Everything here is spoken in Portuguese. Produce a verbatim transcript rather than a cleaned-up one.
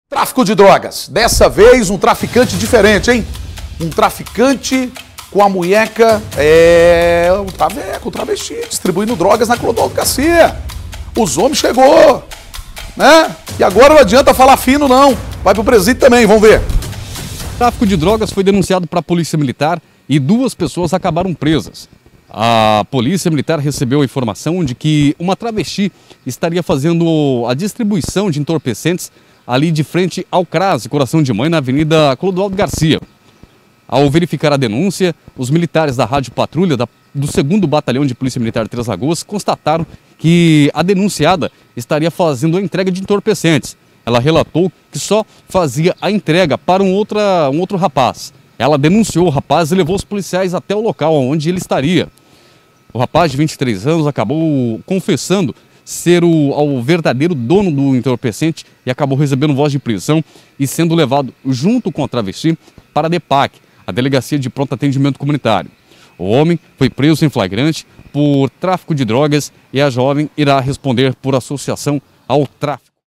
Tráfico de drogas. Dessa vez um traficante diferente, hein? Um traficante com a munheca, é... o traveco, o travesti, distribuindo drogas na Clodoaldo Garcia. Os homens chegou, né? E agora não adianta falar fino, não. Vai pro presídio também, vamos ver. O tráfico de drogas foi denunciado para a Polícia Militar e duas pessoas acabaram presas. A Polícia Militar recebeu a informação de que uma travesti estaria fazendo a distribuição de entorpecentes ali de frente ao CRAS, Coração de Mãe, na Avenida Clodoaldo Garcia. Ao verificar a denúncia, os militares da Rádio Patrulha da, do segundo Batalhão de Polícia Militar de Três Lagoas constataram que a denunciada estaria fazendo a entrega de entorpecentes. Ela relatou que só fazia a entrega para um, outra, um outro rapaz. Ela denunciou o rapaz e levou os policiais até o local onde ele estaria. O rapaz de vinte e três anos acabou confessando ser o, o verdadeiro dono do entorpecente e acabou recebendo voz de prisão e sendo levado junto com a travesti para a DEPAC, a Delegacia de Pronto Atendimento Comunitário. O homem foi preso em flagrante por tráfico de drogas e a jovem irá responder por associação ao tráfico.